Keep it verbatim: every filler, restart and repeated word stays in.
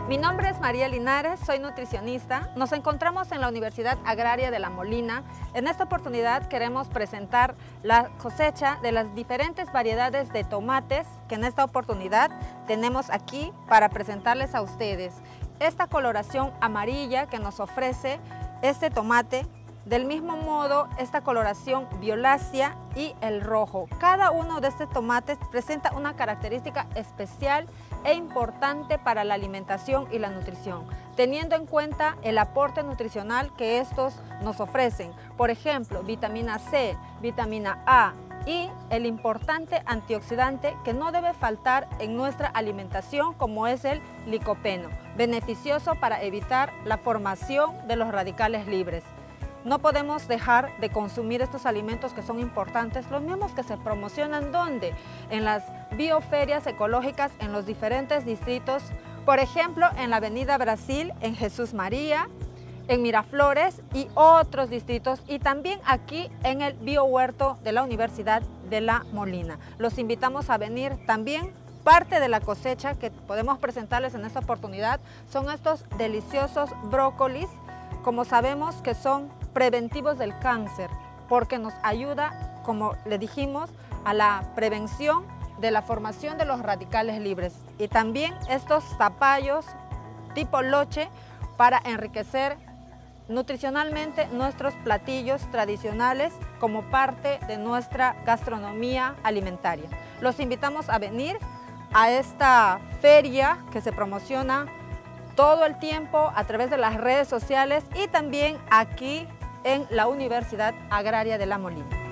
Mi nombre es María Linares, soy nutricionista. Nos encontramos en la Universidad Agraria de La Molina. En esta oportunidad queremos presentar la cosecha de las diferentes variedades de tomates que en esta oportunidad tenemos aquí para presentarles a ustedes. Esta coloración amarilla que nos ofrece este tomate, del mismo modo esta coloración violácea y el rojo. Cada uno de estos tomates presenta una característica especial e importante para la alimentación y la nutrición, teniendo en cuenta el aporte nutricional que estos nos ofrecen. Por ejemplo, vitamina C, vitamina A y el importante antioxidante que no debe faltar en nuestra alimentación, como es el licopeno, beneficioso para evitar la formación de los radicales libres. No podemos dejar de consumir estos alimentos que son importantes, los mismos que se promocionan ¿dónde? En las bioferias ecológicas en los diferentes distritos, por ejemplo en la Avenida Brasil, en Jesús María, en Miraflores y otros distritos, y también aquí en el biohuerto de la Universidad de La Molina. Los invitamos a venir también. Parte de la cosecha que podemos presentarles en esta oportunidad son estos deliciosos brócolis, como sabemos que son preventivos del cáncer, porque nos ayuda, como le dijimos, a la prevención de la formación de los radicales libres. Y también estos zapallos tipo loche para enriquecer nutricionalmente nuestros platillos tradicionales como parte de nuestra gastronomía alimentaria. Los invitamos a venir a esta feria que se promociona todo el tiempo a través de las redes sociales y también aquí en la Universidad Agraria de La Molina.